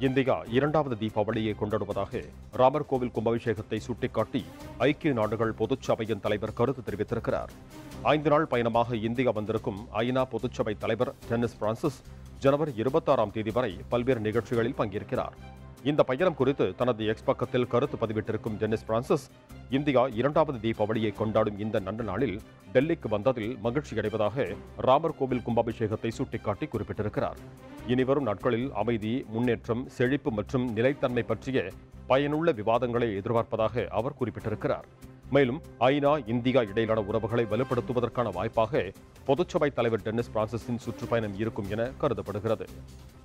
India இரண்டாவது தீபாவளியை கொண்டாடுவதாக ராமர் கோவில் கும்பாபிஷேகத்தை சுட்டிக்காட்டி ஐக்கிய நாடுகள் பொதுச்சபையின் தலைவர் கருத்து தெரிவித்திருக்கிறார். 5 நாள் பயணமாக இந்தியா வந்திருக்கும் ஐநா பொதுச்சபை தலைவர் டென்னிஸ் பிரான்சிஸ் ஜனவரி 26ஆம் தேதி வரை பல்வேறு நிகழ்ச்சிகளில் பங்கேற்கிறார். இந்த பயணம் குறித்து தனது எக்ஸ் பக்கத்தில் கருத்து பதிவிட்டிருக்கும் டென்னிஸ் பிரான்சிஸ், இந்தியா இரண்டாவது தீபாவளியை கொண்டாடும் இந்த நல்ல நாளில் டெல்லிக்கு வந்ததில் மகிழ்ச்சி அடைவதாக ராமர் கோவில் கும்பாபிஷேகத்தை சுட்டிக்காட்டி குறிப்பிட்டிருக்கிறார். இனிவரும் நாட்களில் அமைதி, முன்னேற்றம், செழிப்பு மற்றும் நிலைத்தன்மை பற்றிய பயனுள்ள விவாதங்களை எதிர்பார்ப்பதாக அவர் குறிப்பிட்டிருக்கிறார். மேலும் ஐநா இந்தியா இடையிலான உறவுகளை வலுப்படுத்துவதற்கான வாய்ப்பாக பொதுச்சபை தலைவர் டென்னிஸ் பிரான்சிஸின் சுற்றுப்பயணம் இருக்கும் என கருதப்படுகிறது.